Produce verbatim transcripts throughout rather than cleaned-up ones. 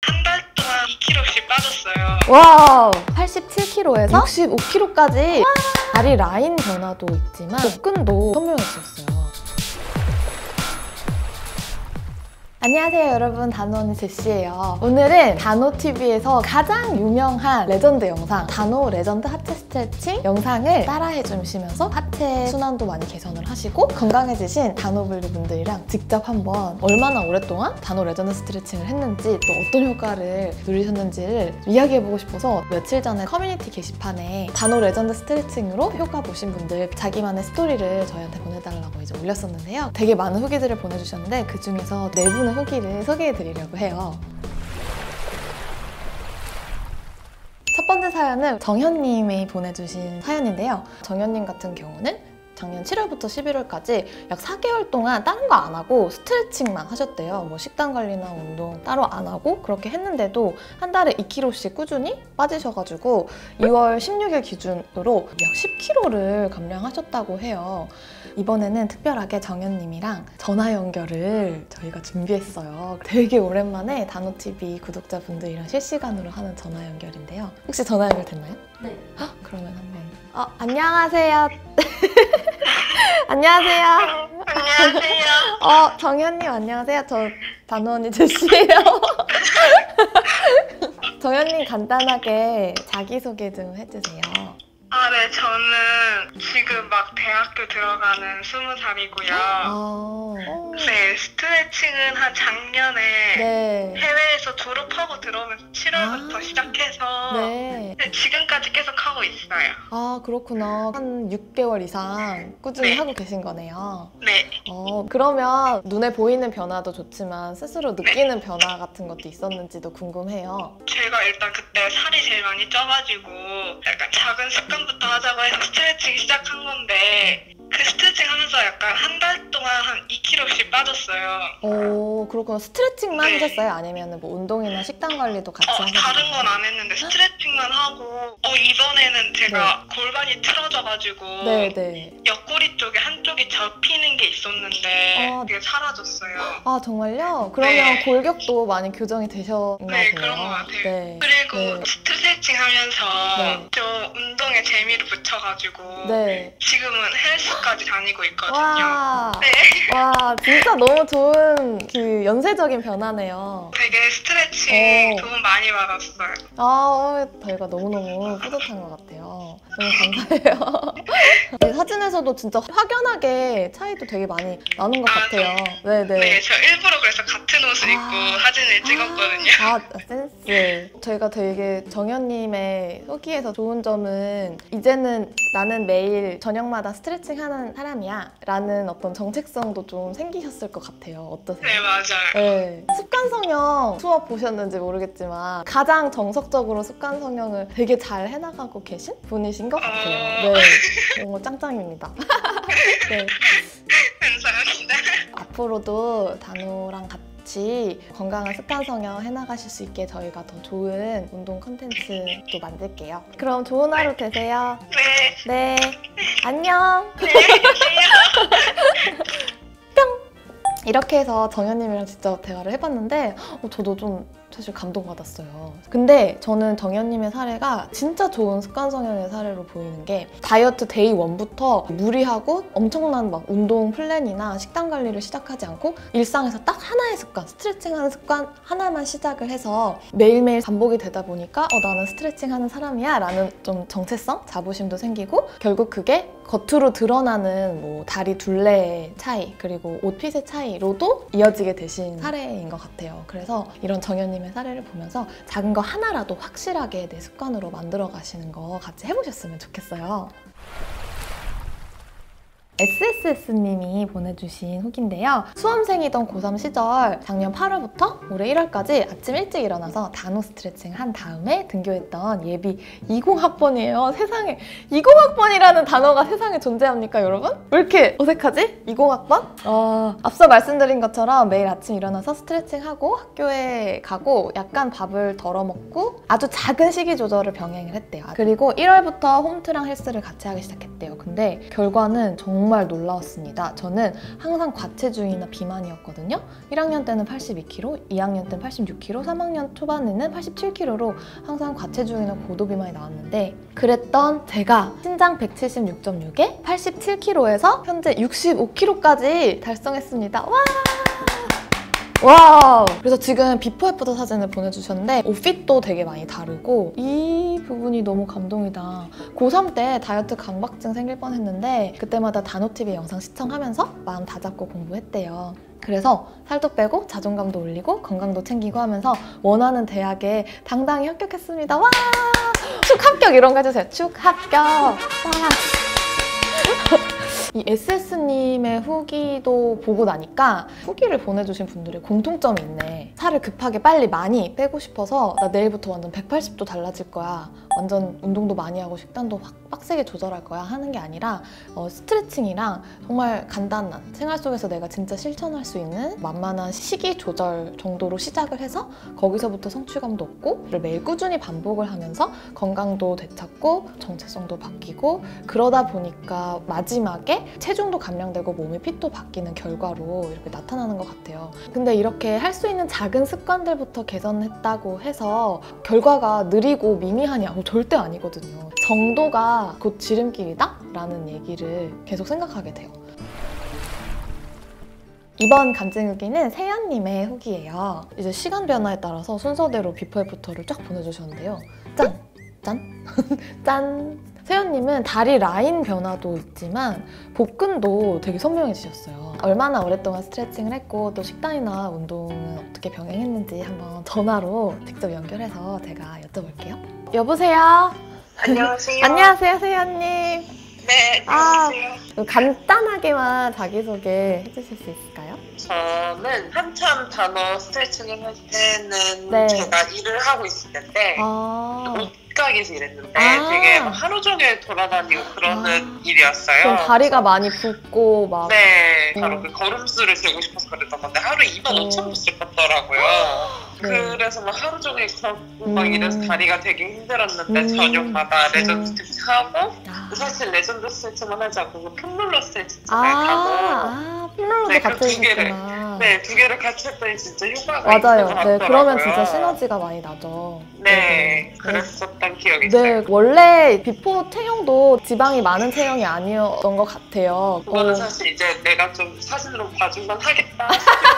한 달 동안 이 킬로그램씩 빠졌어요. 와우! 팔십칠 킬로그램에서 육십오 킬로그램까지 다리 라인 변화도 있지만 복근도 선명해졌어요. 안녕하세요 여러분, 단호 언니 제시예요. 오늘은 단호티비에서 가장 유명한 레전드 영상 단호 레전드 하체 스트레칭 영상을 따라해 주시면서 하체 순환도 많이 개선을 하시고 건강해지신 단호블리 분들이랑 직접 한번 얼마나 오랫동안 단호 레전드 스트레칭을 했는지 또 어떤 효과를 누리셨는지를 이야기해보고 싶어서 며칠 전에 커뮤니티 게시판에 단호 레전드 스트레칭으로 효과 보신 분들 자기만의 스토리를 저희한테 보내달라고 이제 올렸었는데요. 되게 많은 후기들을 보내주셨는데 그 중에서 네 분의 후기를 소개해드리려고 해요. 첫 번째 사연은 정현님이 보내주신 사연인데요. 정현님 같은 경우는 작년 칠월부터 십일월까지 약 사 개월 동안 다른 거 안 하고 스트레칭만 하셨대요. 뭐 식단 관리나 운동 따로 안 하고 그렇게 했는데도 한 달에 이 킬로그램씩 꾸준히 빠지셔가지고 이월 십육일 기준으로 약 십 킬로그램를 감량하셨다고 해요. 이번에는 특별하게 정현님이랑 전화 연결을 저희가 준비했어요. 되게 오랜만에 단호티비 구독자분들이랑 실시간으로 하는 전화 연결인데요. 혹시 전화 연결 됐나요? 네. 헉, 그러면 한번. 어, 안녕하세요. 안녕하세요. 안녕하세요. 어, 정현님 안녕하세요. 저 단호 언니 제시예요. 정현님 간단하게 자기소개 좀 해주세요. 아, 네, 저는 지금 막 대학교 들어가는 스무 살이고요. 아, 네, 스트레칭은 한 작년에 네. 해외에서 졸업하고 들어오면서 칠월부터 아, 시작해서 네. 네, 지금까지 계속 하고 있어요. 아, 그렇구나. 한 육 개월 이상 꾸준히 네. 하고 계신 거네요. 네. 어, 그러면 눈에 보이는 변화도 좋지만 스스로 느끼는 변화 같은 것도 있었는지도 궁금해요. 제가 일단 그때 살이 제일 많이 쪄가지고 약간 작은 습관부터 하자고 해서 스트레칭 시작한 건데 그 스트레칭 하면서 약간 한 달 동안 한 이 킬로그램씩 빠졌어요. 오, 그렇구나. 스트레칭만 네. 하셨어요? 아니면 뭐 운동이나 식단 관리도 같이 어, 하셨어요? 다른 건 안 했는데 스트레칭만 하고 어, 이번에는 제가 골반이 틀어져가지고 네네. 옆구리 쪽에 한쪽이 접히는 게 있었는데 어. 그게 사라졌어요. 아, 정말요? 그러면 네. 골격도 많이 교정이 되셨나 네, 보네요. 그런 것 같아요. 네. 그리고 네. 스트레칭 하면서 네. 좀 운동에 재미를 붙여가지고 네. 지금은 헬스까지 다니고 있거든요. 와, 네. 와, 진짜 너무 좋은 그 연쇄적인 변화네요. 되게 스트레칭 오. 도움 많이 받았어요. 아, 어, 저희가 너무너무 뿌듯한 것 같아요. 너무 감사해요. 이 사진에서도 진짜 확연하게 차이도 되게 많이 나는 것 아, 같아요. 저, 네네. 네, 저 일부러 그래서 같은 옷을 아. 입고 사진을 찍었거든요. 아, 센스. 저희가 되게 정현님의 후기에서 좋은 점은 이제는 나는 매일 저녁마다 스트레칭 하는 사람이야 라는 어떤 정체성도 좀 생기셨을 것 같아요. 어떠세요? 네, 맞아요. 네. 습관성형 수업 보셨는지 모르겠지만 가장 정석적으로 습관성형을 되게 잘 해나가고 계신 분이신 것 같아요. 네, 정말 짱짱입니다. 네. 감사합니다. 앞으로도 단호랑 같이 건강한 습관성형 해나가실 수 있게 저희가 더 좋은 운동 콘텐츠도 만들게요. 그럼 좋은 하루 되세요. 네. 네, 안녕. 네, 안녕하세요. 이렇게 해서 정현님이랑 직접 대화를 해봤는데 어, 저도 좀 사실 감동받았어요. 근데 저는 정현님의 사례가 진짜 좋은 습관성형의 사례로 보이는 게 다이어트 데이 원부터 무리하고 엄청난 막 운동 플랜이나 식단 관리를 시작하지 않고 일상에서 딱 하나의 습관, 스트레칭하는 습관 하나만 시작을 해서 매일매일 반복이 되다 보니까 어, 나는 스트레칭하는 사람이야 라는 좀 정체성, 자부심도 생기고 결국 그게 겉으로 드러나는 뭐 다리 둘레의 차이 그리고 옷핏의 차이로도 이어지게 되신 사례인 것 같아요. 그래서 이런 정현님의 사례를 보면서 작은 거 하나라도 확실하게 내 습관으로 만들어 가시는 거 같이 해보셨으면 좋겠어요. 에스에스에스님이 보내주신 후기인데요. 수험생이던 고삼 시절 작년 팔월부터 올해 일월까지 아침 일찍 일어나서 단호 스트레칭 한 다음에 등교했던 예비 이십 학번이에요. 세상에 이십 학번이라는 단어가 세상에 존재합니까, 여러분? 왜 이렇게 어색하지? 이십 학번? 어, 앞서 말씀드린 것처럼 매일 아침 일어나서 스트레칭하고 학교에 가고 약간 밥을 덜어 먹고 아주 작은 식이 조절을 병행을 했대요. 그리고 일월부터 홈트랑 헬스를 같이 하기 시작했대요. 근데 결과는 정말 정말 놀라웠습니다. 저는 항상 과체중이나 비만이었거든요. 일 학년 때는 팔십이 킬로그램, 이 학년 때는 팔십육 킬로그램, 삼 학년 초반에는 팔십칠 킬로그램로 항상 과체중이나 고도비만이 나왔는데 그랬던 제가 신장 백칠십육 점 육에 팔십칠 킬로그램에서 현재 육십오 킬로그램까지 달성했습니다. 와! 와우! 그래서 지금 비포 애프터 사진을 보내주셨는데 옷핏도 되게 많이 다르고 이 부분이 너무 감동이다. 고삼 때 다이어트 강박증 생길 뻔했는데 그때마다 단호티비 영상 시청하면서 마음 다잡고 공부했대요. 그래서 살도 빼고 자존감도 올리고 건강도 챙기고 하면서 원하는 대학에 당당히 합격했습니다. 와! 축합격 이런 거 해주세요. 축합격! 와! 이 에스에스님의 후기도 보고 나니까 후기를 보내주신 분들이 공통점이 있네. 살을 급하게 빨리 많이 빼고 싶어서 나 내일부터 완전 백팔십 도 달라질 거야. 완전 운동도 많이 하고 식단도 확 빡세게 조절할 거야 하는 게 아니라 어, 스트레칭이랑 정말 간단한 생활 속에서 내가 진짜 실천할 수 있는 만만한 식이 조절 정도로 시작을 해서 거기서부터 성취감도 얻고 매일 꾸준히 반복을 하면서 건강도 되찾고 정체성도 바뀌고 그러다 보니까 마지막에 체중도 감량되고 몸의 핏도 바뀌는 결과로 이렇게 나타나는 것 같아요. 근데 이렇게 할 수 있는 작은 습관들부터 개선했다고 해서 결과가 느리고 미미하냐고 절대 아니거든요. 정도가 곧 지름길이다? 라는 얘기를 계속 생각하게 돼요. 이번 간증 후기는 세연님의 후기예요. 이제 시간 변화에 따라서 순서대로 비포 애프터를 쫙 보내주셨는데요. 짠! 짠! 짠! 세연님은 다리 라인 변화도 있지만 복근도 되게 선명해지셨어요. 얼마나 오랫동안 스트레칭을 했고 또 식단이나 운동은 어떻게 병행했는지 한번 전화로 직접 연결해서 제가 여쭤볼게요. 여보세요? 안녕하세요. 안녕하세요, 세연님. 네, 안녕하세요. 아, 간단하게만 자기소개 해주실 수 있을까요? 저는 한참 단어 스트레칭을 할 때는 네. 제가 일을 하고 있을 텐데 아, 옷가게에서 일했는데 아. 되게 막 하루 종일 돌아다니고 그러는 아. 일이었어요. 그럼 다리가 많이 붓고 막 네, 음. 바로 그 걸음수를 재고 싶어서 그랬던 건데 하루에 이만 오천 오. 보씩 걷더라고요. 네. 그래서 막 하루 종일 걷고 막 음. 이래서 다리가 되게 힘들었는데 음. 저녁마다 레전드 음. 스트레칭 하고 아, 사실 레전드 스트레칭만 하지 않고 그 폼롤러 스트레칭을 아, 하고 아 폼롤러도 네, 그 같이 두 개를. 해주셨구나. 네, 두 개를 같이 했더니 진짜 효과가 맞아요. 있는 것 네, 그러면 같더라고요. 진짜 시너지가 많이 나죠. 네, 네네. 그랬었던 기억이 네, 있어요. 원래 비포 체형도 지방이 많은 체형이 아니었던 것 같아요. 그거는 어, 사실 이제 내가 좀 사진으로 봐주면 하겠다.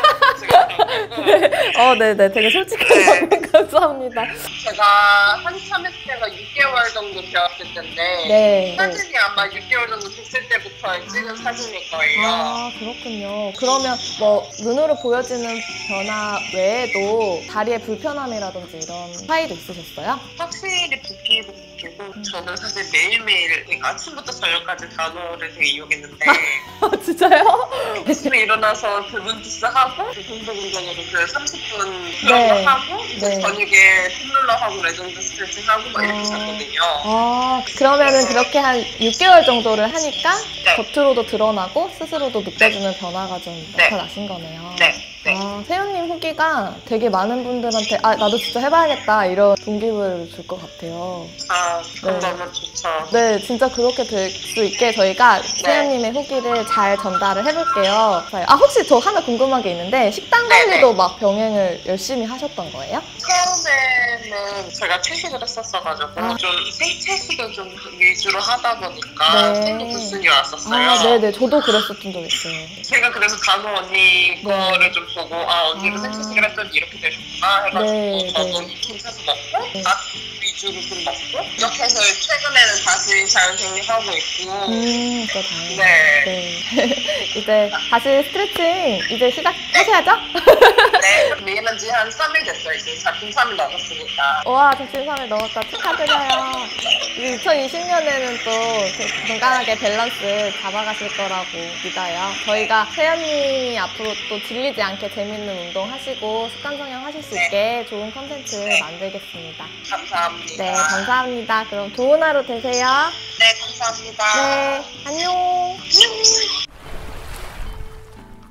어, 네네. 되게 솔직한 네. 답변 감사합니다. 제가 한참 했을 때가 육 개월 정도 되었을 텐데 네. 사진이 아마 육 개월 정도 됐을 때부터 찍은 사진일 거예요. 아, 그렇군요. 그러면 뭐 눈으로 보여지는 변화 외에도 다리의 불편함이라든지 이런 차이도 있으셨어요? 확실히 붓기도 붓기고 저는 사실 매일매일 아침부터 저녁까지 단어를 되게 이용했는데 아, 진짜요? 아침에 일어나서 그 문지스 하고 공복운동으로 그 삼십 분 그런 네. 거 하고 네. 저녁에 폼롤러 하고 레전드 스트레칭 하고 막 이렇게 아. 잤거든요. 아, 그러면은 그렇게 한 육 개월 정도를 하니까 네. 겉으로도 드러나고 스스로도 느껴지는 변화가 좀 네. 나타나신 거네요. 네. 네. 아, 세연님 후기가 되게 많은 분들한테 아, 나도 진짜 해봐야겠다 이런 동기부여를 줄 것 같아요. 아, 그럼 네. 너무 좋죠. 네, 진짜 그렇게 될 수 있게 저희가 세연님의 후기를 잘 전달을 해볼게요. 아, 혹시 저 하나 궁금한 게 있는데 식단 관리도 막 병행을 열심히 하셨던 거예요? 처음에는 제가 채식을 했었어가지고 아. 좀 생채식을 좀 위주로 하다 보니까 네. 생도 불순이 왔었어요. 아, 네네. 저도 그랬었던 적 있어요. 제가 그래서 단호 언니 네. 거를 좀 보고 아 언니가 아. 생채식을 했더니 이렇게 되셨구나 해가지고 네, 저도 네. 괜찮아서 먹고 네. 맛 위주로 좀 먹고 이렇게 해서 최근에는 다시 자연생리 하고 있고 음, 진짜 다행이네요. 네. 네. 이제 다시 스트레칭 이제 시작하셔야죠? 네, 매일은 지한 삼 일 됐어요. 이제 작품 삼 일 넘었으니까. 와, 작심 삼 일 넘었다. 축하드려요. 이제 이천이십 년에는 또 건강하게 밸런스 잡아가실 거라고 믿어요. 저희가 세연님이 앞으로 또 질리지 않게 재밌는 운동 하시고 습관 성형 하실 수 있게 좋은 컨텐츠 만들겠습니다. 감사합니다. 네, 감사합니다. 그럼 좋은 하루 되세요. 네, 감사합니다. 네, 안녕.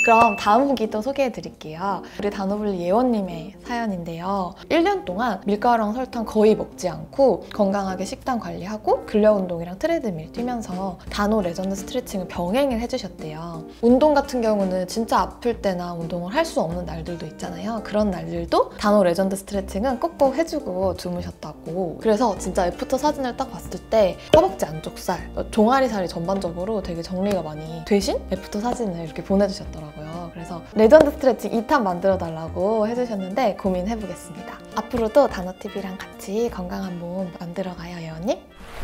그럼 다음 후기도 소개해드릴게요. 우리 다노블리 예원님의 사연인데요. 일 년 동안 밀가루랑 설탕 거의 먹지 않고 건강하게 식단 관리하고 근력 운동이랑 트레드밀 뛰면서 다노 레전드 스트레칭을 병행을 해주셨대요. 운동 같은 경우는 진짜 아플 때나 운동을 할 수 없는 날들도 있잖아요. 그런 날들도 다노 레전드 스트레칭은 꼭꼭 해주고 주무셨다고. 그래서 진짜 애프터 사진을 딱 봤을 때 허벅지 안쪽 살, 종아리 살이 전반적으로 되게 정리가 많이 되신 애프터 사진을 이렇게 보내주셨더라고요. 그래서 레전드 스트레칭 이 탄 만들어달라고 해주셨는데 고민해보겠습니다. 앞으로도 다노티비랑 같이 건강한 몸 만들어가요, 예원님.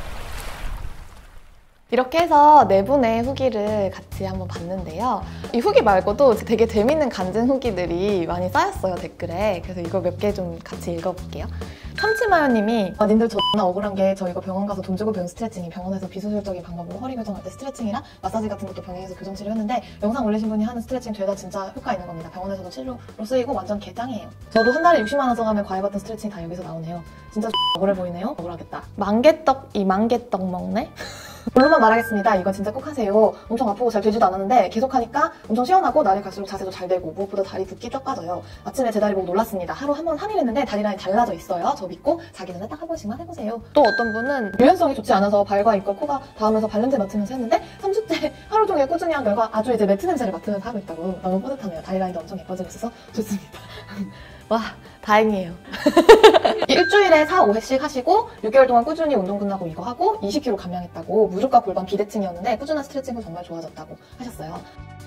이렇게 해서 네 분의 후기를 같이 한번 봤는데요. 이 후기 말고도 되게 재밌는 간증 후기들이 많이 쌓였어요, 댓글에. 그래서 이거 몇 개 좀 같이 읽어볼게요. 참치마요님이 아, 님들 존나 억울한 게 저 이거 병원 가서 돈 주고 배운 스트레칭이 병원에서 비수술적인 방법으로 허리 교정할 때 스트레칭이랑 마사지 같은 것도 병행해서 교정 치료했는데 영상 올리신 분이 하는 스트레칭 죄다 진짜 효과 있는 겁니다. 병원에서도 치료로 쓰이고 완전 개짱이에요. 저도 한 달에 육십만 원 써가며 과외받던 스트레칭 다 여기서 나오네요. 진짜 억울해 보이네요. 억울하겠다. 만개떡 이 만개떡 먹네? 물론만 말하겠습니다. 이거 진짜 꼭 하세요. 엄청 아프고 잘 되지도 않았는데 계속 하니까 엄청 시원하고 날이 갈수록 자세도 잘 되고 무엇보다 다리 붓기 쫙 빠져요. 아침에 제 다리 보고 놀랐습니다. 하루 한 번 한 일 했는데 다리 라인 달라져 있어요. 저 믿고 자기 전에 딱 한 번씩만 해보세요. 또 어떤 분은 유연성이 좋지 않아서 발과 입과 코가 닿으면서 발냄새 맡으면서 했는데 삼 주째 하루 종일 꾸준히 한 결과 아주 이제 매트 냄새를 맡으면서 하고 있다고. 너무 뿌듯하네요. 다리 라인도 엄청 예뻐지고 있어서 좋습니다. 와, 다행이에요. 일주일에 사, 오 회씩 하시고 육 개월 동안 꾸준히 운동 끝나고 이거 하고 이십 킬로그램 감량했다고. 무릎과 골반 비대칭이었는데 꾸준한 스트레칭 후 정말 좋아졌다고 하셨어요.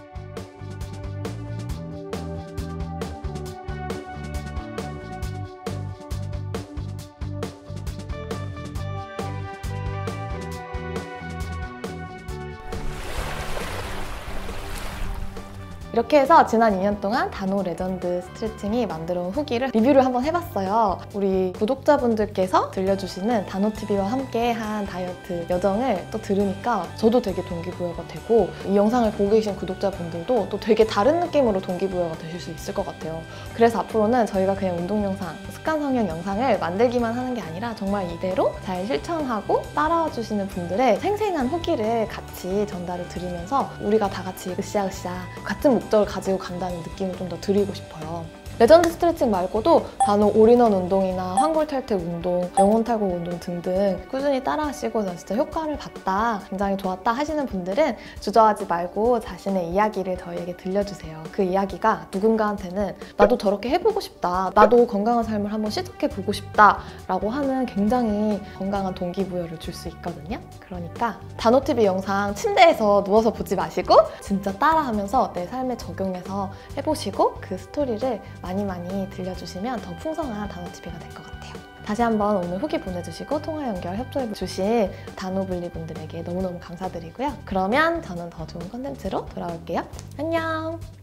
이렇게 해서 지난 이 년 동안 다노 레전드 스트레칭이 만들어온 후기를 리뷰를 한번 해봤어요. 우리 구독자분들께서 들려주시는 다노티비와 함께한 다이어트 여정을 또 들으니까 저도 되게 동기부여가 되고 이 영상을 보고 계신 구독자분들도 또 되게 다른 느낌으로 동기부여가 되실 수 있을 것 같아요. 그래서 앞으로는 저희가 그냥 운동 영상, 습관 성형 영상을 만들기만 하는 게 아니라 정말 이대로 잘 실천하고 따라와 주시는 분들의 생생한 후기를 같이 전달을 드리면서 우리가 다 같이 으쌰으쌰 같은 목적을 가지고 간다는 느낌을 좀 더 드리고 싶어요. 레전드 스트레칭 말고도 다노 올인원 운동이나 환골탈퇴 운동, 영혼탈곡 운동 등등 꾸준히 따라 하시고 나 진짜 효과를 봤다, 굉장히 좋았다 하시는 분들은 주저하지 말고 자신의 이야기를 저희에게 들려주세요. 그 이야기가 누군가한테는 나도 저렇게 해보고 싶다, 나도 건강한 삶을 한번 시작해보고 싶다 라고 하는 굉장히 건강한 동기부여를 줄 수 있거든요. 그러니까 다노티비 영상 침대에서 누워서 보지 마시고 진짜 따라하면서 내 삶에 적용해서 해보시고 그 스토리를 많이 많이 들려주시면 더 풍성한 다노티비가 될 것 같아요. 다시 한번 오늘 후기 보내주시고 통화 연결 협조해주신 다노블리 분들에게 너무너무 감사드리고요. 그러면 저는 더 좋은 컨텐츠로 돌아올게요. 안녕!